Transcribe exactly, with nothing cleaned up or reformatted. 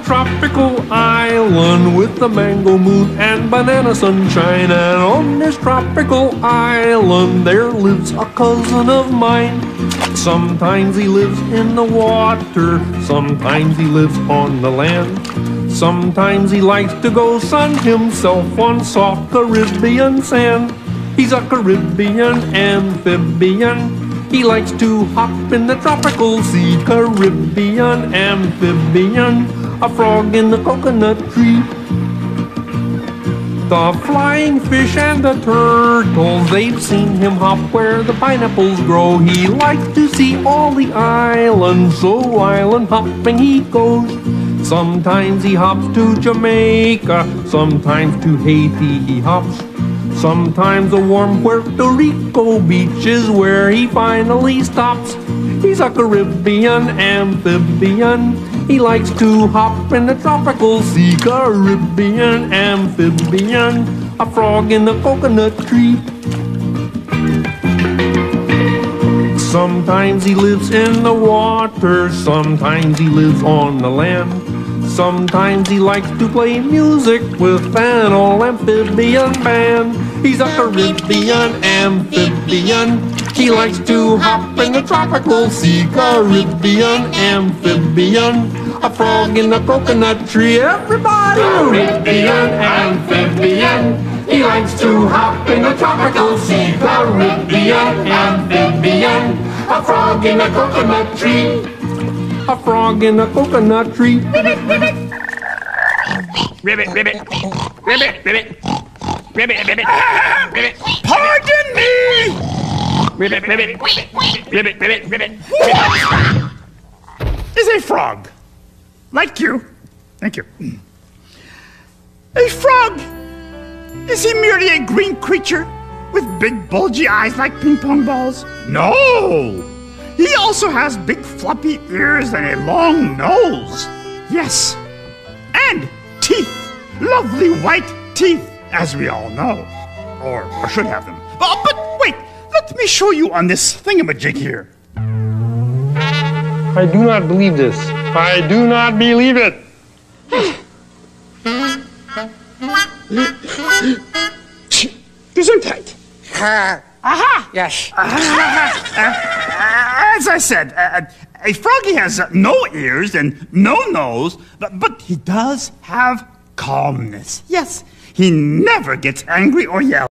tropical island with the mango moon and banana sunshine. And on this tropical island there lives a cousin of mine. Sometimes he lives in the water, sometimes he lives on the land. Sometimes he likes to go sun himself on soft Caribbean sand. He's a Caribbean amphibian. He likes to hop in the tropical sea. Caribbean amphibian, a frog in the coconut tree. The flying fish and the turtles, they've seen him hop where the pineapples grow. He likes to see all the islands, so island hopping he goes. Sometimes he hops to Jamaica, sometimes to Haiti he hops. Sometimes the warm Puerto Rico beach is where he finally stops. He's a Caribbean amphibian. He likes to hop in the tropical sea. Caribbean amphibian, a frog in the coconut tree. Sometimes he lives in the water, sometimes he lives on the land. Sometimes he likes to play music with an old amphibian band. He's a Caribbean amphibian. He likes to hop in the tropical sea. Caribbean amphibian, a frog in the coconut tree. Everybody! Caribbean amphibian. He likes to hop in the tropical sea. Caribbean amphibian, a frog in the coconut tree. A frog in a coconut tree. Ribbit, ribbit. Ribbit, ribbit. Ribbit, ribbit. Ribbit, ribbit. Ribbit. Pardon me! Ribbit, ribbit. Ribbit, ribbit, ribbit. Is a frog like you. Thank you. A frog. Is he merely a green creature with big bulgy eyes like ping pong balls? No! He also has big floppy ears and a long nose. Yes, and teeth. Lovely white teeth, as we all know. Or, or should have them. Uh, but wait, let me show you on this thingamajig here. I do not believe this. I do not believe it. Gesundheit. Aha! Yes. As I said, uh, a froggy has uh, no ears and no nose, but, but he does have calmness. Yes, he never gets angry or yells.